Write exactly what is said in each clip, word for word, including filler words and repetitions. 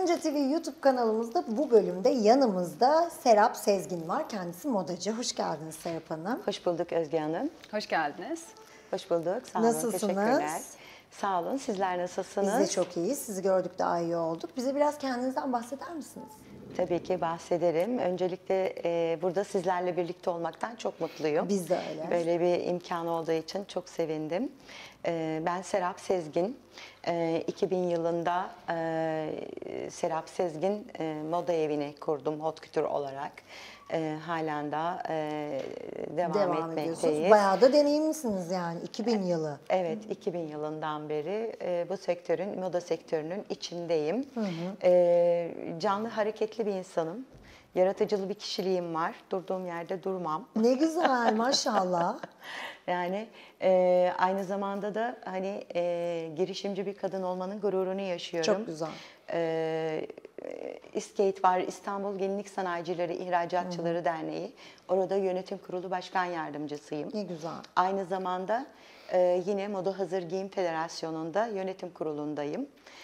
Gonca T V YouTube kanalımızda bu bölümde yanımızda Serap Sezgin var. Kendisi modacı. Hoş geldiniz Serap Hanım. Hoş bulduk Özge Hanım. Hoş geldiniz. Hoş bulduk. Sağ olun. Nasılsınız? Teşekkürler. Sağ olun. Sizler nasılsınız? Biz de çok iyiyiz. Sizi gördük daha iyi olduk. Bize biraz kendinizden bahseder misiniz? Tabii ki bahsederim. Öncelikle e, burada sizlerle birlikte olmaktan çok mutluyum. Biz de öyle. Böyle bir imkan olduğu için çok sevindim. E, ben Serap Sezgin. E, iki bin yılında e, Serap Sezgin e, moda evini kurdum Haute Couture olarak. E, halen daha e, devam, Devam etmekteyiz. ediyorsunuz. Bayağı da deneyimlisiniz yani iki bin yılı. Evet, iki bin yılından beri e, bu sektörün, moda sektörünün içindeyim. Hı hı. E, canlı, hareketli bir insanım. Yaratıcılı bir kişiliğim var. Durduğum yerde durmam. Ne güzel, maşallah. Yani e, aynı zamanda da hani e, girişimci bir kadın olmanın gururunu yaşıyorum. Çok güzel. E, İSKEİT var, İstanbul Gelinlik Sanayicileri İhracatçıları Hı-hı. Derneği. Orada yönetim kurulu başkan yardımcısıyım. Ne güzel. Aynı zamanda e, yine Moda Hazır Giyim Federasyonu'nda yönetim kurulundayım.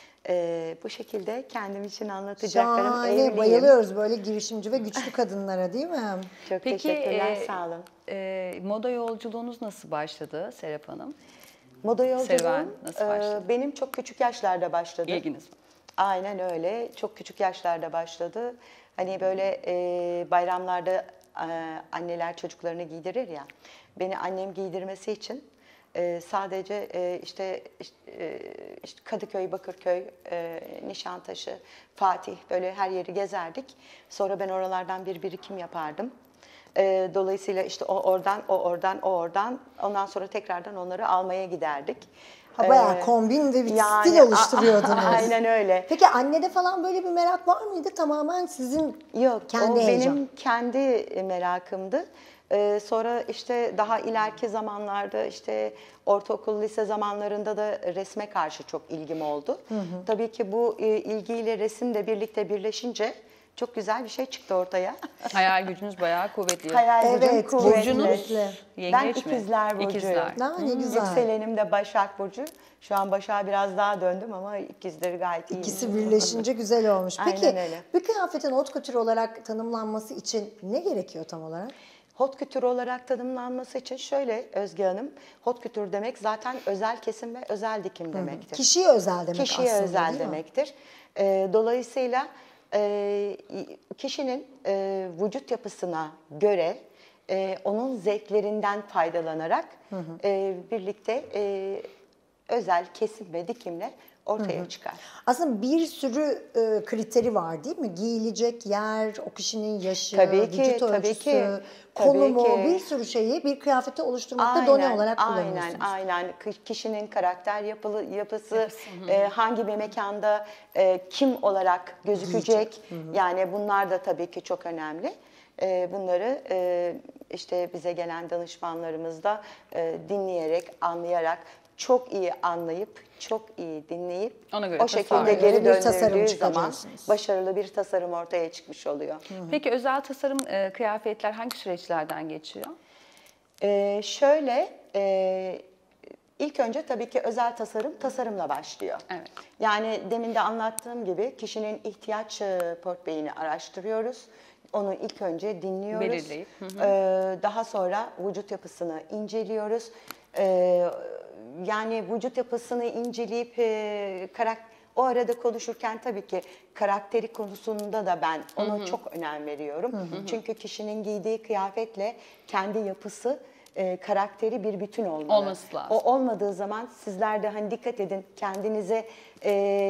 E, bu şekilde kendim için anlatacaklarım. Şahane, evliyim. bayılıyoruz böyle girişimci ve güçlü kadınlara, değil mi? Çok Peki, teşekkürler, e, sağ olun. E, moda yolculuğunuz nasıl başladı Serap Hanım? Moda yolculuğum Serüven nasıl başladı? e, benim çok küçük yaşlarda başladı. İlginiz mi? Aynen öyle. Çok küçük yaşlarda başladı. Hani böyle e, bayramlarda e, anneler çocuklarını giydirir ya. Beni annem giydirmesi için e, sadece e, işte, işte, e, işte Kadıköy, Bakırköy, e, Nişantaşı, Fatih böyle her yeri gezerdik. Sonra ben oralardan bir birikim yapardım. E, dolayısıyla işte o oradan, o oradan, o oradan. Ondan sonra tekrardan onları almaya giderdik. Ha, bayağı kombin ve bir yani, stil oluşturuyordunuz. Aynen öyle. Peki annede falan böyle bir merak var mıydı? Tamamen sizin Yok, kendi o heyecan. benim kendi merakımdı. Ee, sonra işte daha ileriki zamanlarda işte ortaokul, lise zamanlarında da resme karşı çok ilgim oldu. Hı hı. Tabii ki bu e, ilgiyle resim de birlikte birleşince çok güzel bir şey çıktı ortaya. Hayal gücünüz bayağı kuvvetli. Hayal gücüm Evet, kuvvetli. Burcunuz Ben yengeç mi? ikizler burcuyum. İkizler. Aa, ne güzel. Yükselenim de Başak Burcu. Şu an Başak'a biraz daha döndüm ama ikizleri gayet iyi. İkisi birleşince güzel olmuş. Peki Aynen öyle. bir kıyafetin haute couture olarak tanımlanması için ne gerekiyor tam olarak? Haute couture olarak tanımlanması için şöyle Özge Hanım, haute couture demek zaten özel kesim ve özel dikim demektir. Kişiye özel demek Kişiye aslında, özel değil mi? demektir. Ee, dolayısıyla e, kişinin e, vücut yapısına göre e, onun zevklerinden faydalanarak hı hı. E, birlikte e, özel kesim ve dikimle ortaya hı hı. çıkar. Aslında bir sürü e, kriteri var değil mi? Giyilecek yer, o kişinin yaşı, tabii ki, vücut tabii ölçüsü, ki, konumu, tabii ki. bir sürü şeyi bir kıyafete oluşturmakta Aynen, done olarak kullanıyorsunuz. Aynen, aynen. Kişinin karakter yapılı, yapısı, yapısı e, hangi bir mekanda e, kim olarak gözükecek, hı hı. yani bunlar da tabii ki çok önemli. E, bunları e, işte bize gelen danışmanlarımız da e, dinleyerek, anlayarak, çok iyi anlayıp, çok iyi dinleyip ona göre o şekilde geri geri döndürdüğü zaman başarılı bir tasarım ortaya çıkmış oluyor. Hı hı. Peki özel tasarım e, kıyafetler hangi süreçlerden geçiyor? E, şöyle, e, ilk önce tabii ki özel tasarım tasarımla başlıyor. Evet. Yani demin de anlattığım gibi kişinin ihtiyaç portföyünü araştırıyoruz. Onu ilk önce dinliyoruz. Belirleyip. Hı hı. E, daha sonra vücut yapısını inceliyoruz. E, Yani vücut yapısını inceleyip e, karakter, o arada konuşurken tabii ki karakteri konusunda da ben ona hı hı. çok önem veriyorum. Hı hı. Çünkü kişinin giydiği kıyafetle kendi yapısı, e, karakteri bir bütün olmalı. Olması lazım. O olmadığı zaman sizler de hani dikkat edin kendinize e,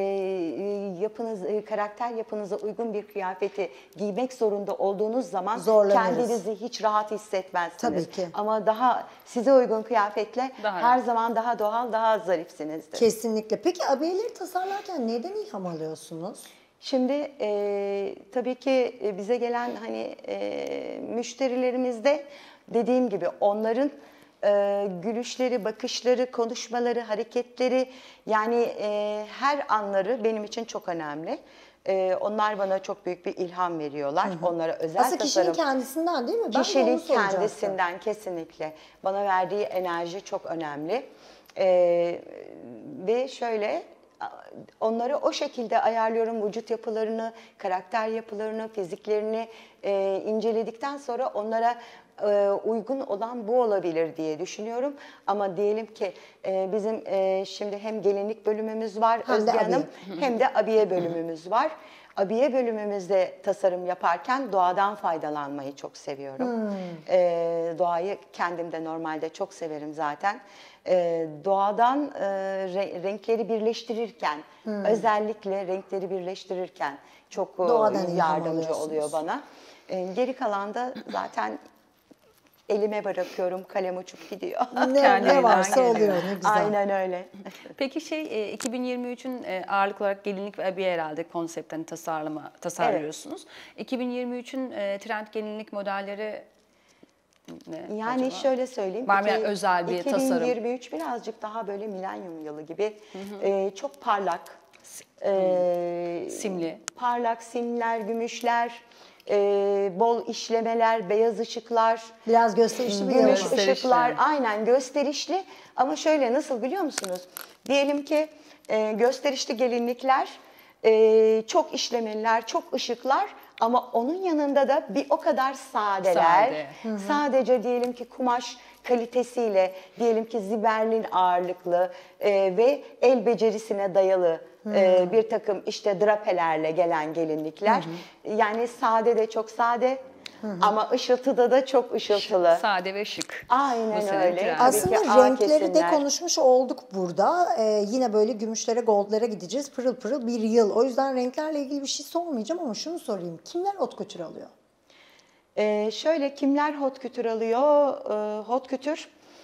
yapınız, e, karakter yapınıza uygun bir kıyafeti giymek zorunda olduğunuz zaman kendinizi hiç rahat hissetmezsiniz. Tabii ki. Ama daha size uygun kıyafetle daha her rahat. zaman daha doğal, daha zarifsinizdir. Kesinlikle. Peki abiyeleri tasarlarken neden ilham alıyorsunuz? Şimdi e, tabii ki bize gelen hani e, müşterilerimizde dediğim gibi onların e, gülüşleri, bakışları, konuşmaları, hareketleri yani e, her anları benim için çok önemli. E, onlar bana çok büyük bir ilham veriyorlar. Hı hı. Onlara özel Aslında tasarım. kişinin kendisinden değil mi? Ben kişinin kendisinden kesinlikle. Bana verdiği enerji çok önemli. E, ve şöyle onları o şekilde ayarlıyorum. Vücut yapılarını, karakter yapılarını, fiziklerini e, inceledikten sonra onlara e, uygun olan bu olabilir diye düşünüyorum. Ama diyelim ki e, bizim e, şimdi hem gelinlik bölümümüz var Hem de Özge Hanım, abiye. hem de abiye bölümümüz var. Abiye bölümümüzde tasarım yaparken doğadan faydalanmayı çok seviyorum. Ee, doğayı kendim de normalde çok severim zaten. Ee, doğadan e, re- renkleri birleştirirken, özellikle renkleri birleştirirken çok e, Doğadan ilham yardımcı alıyorsunuz. oluyor bana. Ee, geri kalan da zaten elime bırakıyorum, kalem uçup gidiyor. Ne, ne Kendiliğinden varsa geliyor. oluyor, ne güzel. Aynen öyle. Peki şey e, iki bin yirmi üçün e, ağırlık olarak gelinlik ve abiye herhalde konseptlerini tasarlama, tasarlıyorsunuz. iki bin yirmi üçün e, trend gelinlik modelleri ne Yani acaba? şöyle söyleyeyim. Var mı iki- yani özel bir tasarım? iki bin yirmi üç birazcık daha böyle milenyum yılı gibi e, çok parlak, e, Simli. parlak simler, gümüşler, e, bol işlemeler, beyaz ışıklar, Biraz gösterişli bir gümüş yanı. Gösterişli. ışıklar, aynen gösterişli. Ama şöyle nasıl biliyor musunuz? Diyelim ki e, gösterişli gelinlikler, e, çok işlemeliler, çok ışıklar. Ama onun yanında da bir o kadar sadeler. Sade. Sadece diyelim ki kumaş kalitesiyle, diyelim ki ziberlin ağırlıklı e, ve el becerisine dayalı e, bir takım işte drapelerle gelen gelinlikler. Yani sade de çok sade ama ışıltıda da çok ışıltılı. Sade ve şık. Aynen Bu sene öyle. trendi. Tabii Aslında ki A renkleri de kesimler. konuşmuş olduk burada. Ee, yine böyle gümüşlere, goldlara gideceğiz. Pırıl pırıl bir yıl. O yüzden renklerle ilgili bir şey sormayacağım ama şunu sorayım. Kimler haute couture alıyor? Ee, şöyle kimler hot couture alıyor? Ee, hot couture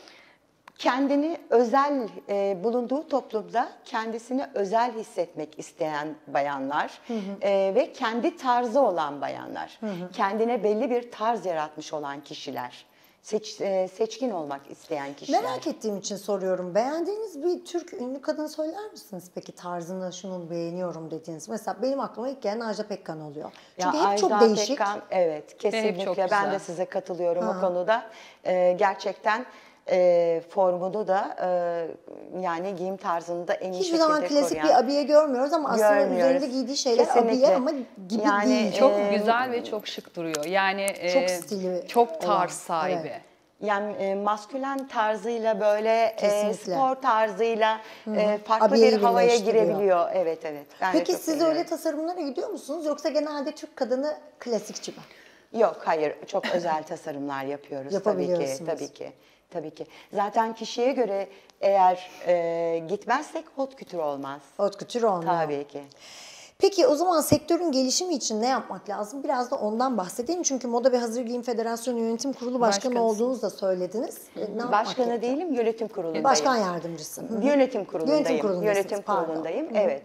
kendini özel e, bulunduğu toplumda kendisini özel hissetmek isteyen bayanlar e, ve kendi tarzı olan bayanlar, kendine belli bir tarz yaratmış olan kişiler, seç, e, seçkin olmak isteyen kişiler. Merak ettiğim için soruyorum. Beğendiğiniz bir Türk ünlü kadın söyler misiniz peki tarzını şunu beğeniyorum dediğiniz? Mesela benim aklıma ilk gelen Ajda Pekkan oluyor. Çünkü Ya hep çok Ajda değişik. Pekkan, evet kesinlikle çok ben güzel. de size katılıyorum o konuda. Ee, gerçekten e, formunu da e, yani giyim tarzını da en iyi Hiçbir şekilde zaman klasik koruyan. bir abiye görmüyoruz ama aslında Görmüyoruz. üzerinde giydiği şeyler abiye Kesinlikle. ama gibi Yani, değil. Çok Ee, güzel ve çok şık duruyor. Yani Çok e, stili çok olan, tarz sahibi. evet. Yani e, maskülen tarzıyla böyle e, Kesinlikle. spor tarzıyla e, farklı Abiyeyi bir havaya birleştiriyor. girebiliyor. Evet evet. Ben de Peki çok siz beğeniyorum. öyle tasarımlara gidiyor musunuz yoksa genelde Türk kadını klasikçi mi? Yok hayır çok özel tasarımlar yapıyoruz tabii ki Yapabiliyorsunuz. tabii ki. Tabii ki. Zaten kişiye göre eğer e, gitmezsek hot couture olmaz. Haute couture olmuyor. Tabii ki. Peki o zaman sektörün gelişimi için ne yapmak lazım? Biraz da ondan bahsedelim. Çünkü Moda ve Hazır Giyim Federasyonu Yönetim Kurulu Başkanı Başkanısınız. olduğunuzu da söylediniz. E, ne yapmak Başkanı gerekiyor? değilim, yönetim kurulundayım. Başkan yardımcısı. Hı hı. Yönetim kurulundayım. Yönetim kurulundasınız, Yönetim pardon. kurulundayım. Evet.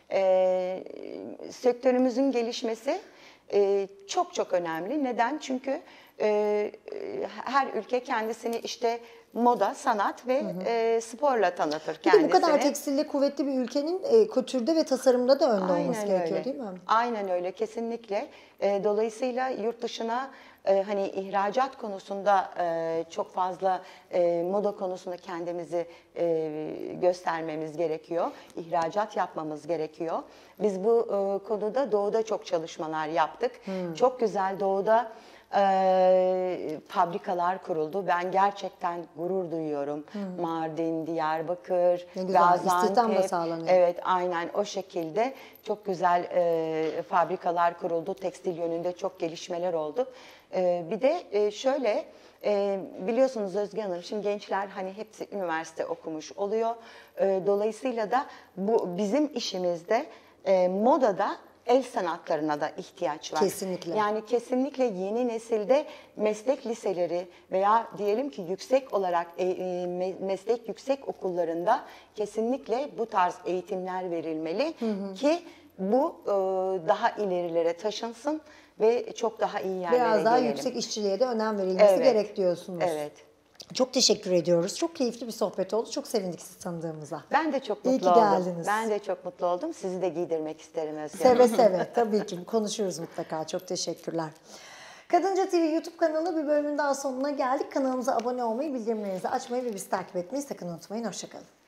Ee, sektörümüzün gelişmesi e, çok çok önemli. Neden? Çünkü e, e, her ülke kendisini işte moda, sanat ve e, sporla tanıtır Bir kendisini. de bu kadar tekstilde kuvvetli bir ülkenin e, kotürde ve tasarımda da önde olması Aynen gerekiyor öyle. değil mi? Aynen öyle kesinlikle. E, dolayısıyla yurt dışına e, hani ihracat konusunda e, çok fazla e, moda konusunda kendimizi e, göstermemiz gerekiyor. İhracat yapmamız gerekiyor. Biz bu e, konuda doğuda çok çalışmalar yaptık. Hmm. Çok güzel doğuda e, fabrikalar kuruldu. Ben gerçekten gurur duyuyorum. Mardin, Diyarbakır, Ne güzel, istihdam da Gaziantep. sağlanıyor. Evet, aynen o şekilde çok güzel e, fabrikalar kuruldu. Tekstil yönünde çok gelişmeler oldu. E, bir de e, şöyle e, biliyorsunuz Özge Hanım, şimdi gençler hani hepsi üniversite okumuş oluyor. E, dolayısıyla da bu bizim işimizde e, modada el sanatlarına da ihtiyaç var. Kesinlikle. Yani kesinlikle yeni nesilde meslek liseleri veya diyelim ki yüksek olarak e, e, me- meslek yüksek okullarında kesinlikle bu tarz eğitimler verilmeli ki bu e, daha ilerilere taşınsın ve çok daha iyi yerlere Biraz daha gelelim. yüksek işçiliğe de önem verilmesi Evet. gerek diyorsunuz. Evet. Çok teşekkür ediyoruz. Çok keyifli bir sohbet oldu. Çok sevindik sizi tanıdığımıza. Ben de çok İyi mutlu ki oldum. geldiniz. Ben de çok mutlu oldum. Sizi de giydirmek isterim Özge Hanım. Seve seve. Tabii ki konuşuruz mutlaka. Çok teşekkürler. Kadınca T V YouTube kanalı bir bölümün daha sonuna geldik. Kanalımıza abone olmayı, bildirimlerinizi açmayı ve bizi takip etmeyi sakın unutmayın. Hoşçakalın.